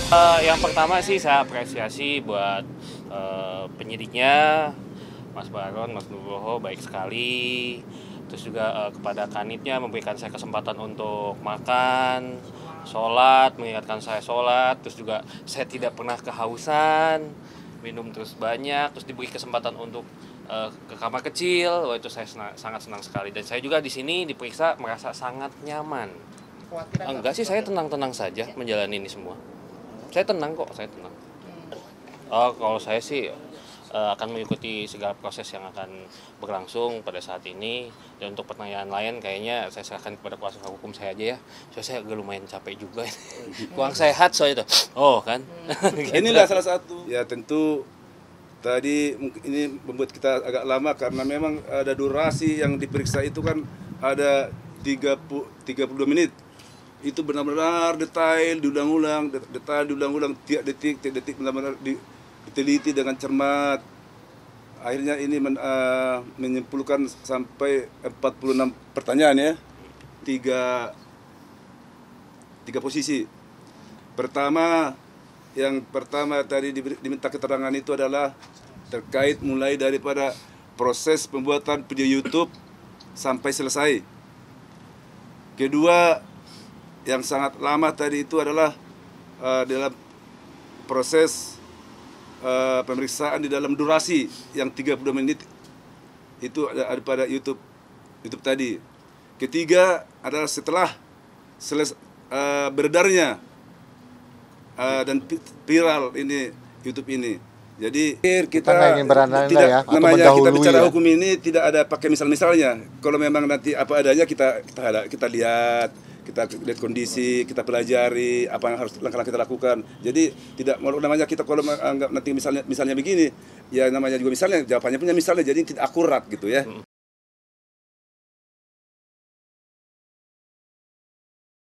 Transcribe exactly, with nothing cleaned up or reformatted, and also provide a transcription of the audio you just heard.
Uh, yang pertama sih saya apresiasi buat uh, penyidiknya, Mas Baron, Mas Nugroho, baik sekali. Terus juga uh, kepada kanitnya memberikan saya kesempatan untuk makan, sholat, mengingatkan saya sholat. Terus juga saya tidak pernah kehausan, minum terus banyak. Terus diberi kesempatan untuk uh, ke kamar kecil. Wah, itu saya senang, sangat senang sekali. Dan saya juga di sini diperiksa merasa sangat nyaman. Enggak sih, saya tenang-tenang saja menjalani ini semua. Saya tenang kok, saya tenang. Oh, kalau saya sih uh, akan mengikuti segala proses yang akan berlangsung pada saat ini. Dan untuk pertanyaan lain kayaknya saya serahkan kepada kuasa hukum saya aja ya. Soalnya saya agak lumayan capek juga. Kurang sehat soalnya itu. Oh kan. Gitu. Inilah salah satu. Ya tentu tadi ini membuat kita agak lama karena memang ada durasi yang diperiksa itu kan ada tiga puluh dua menit. Itu benar-benar detail diulang-ulang, detail diulang-ulang, tiap detik, tiap detik benar-benar diteliti dengan cermat. Akhirnya ini men, uh, menyimpulkan sampai empat puluh enam pertanyaan ya, tiga, tiga posisi. Pertama, yang pertama tadi diminta keterangan itu adalah terkait mulai daripada proses pembuatan video YouTube sampai selesai. Kedua, yang sangat lama tadi itu adalah uh, dalam proses uh, pemeriksaan di dalam durasi yang tiga puluh menit itu ada, ada pada YouTube YouTube tadi. Ketiga adalah setelah seles, uh, beredarnya uh, dan viral ini YouTube ini. Jadi kita, kita ingin berandai tidak ya, namanya kita bicara ya. hukum ini tidak ada pakai misal-misalnya. Kalau memang nanti apa adanya kita kita ada, kita lihat, kita lihat kondisi, kita pelajari apa yang harus langkah-langkah kita lakukan. Jadi tidak mau namanya kita kalau anggap nanti misalnya misalnya begini, ya namanya juga misalnya jawabannya punya misalnya jadi tidak akurat gitu ya.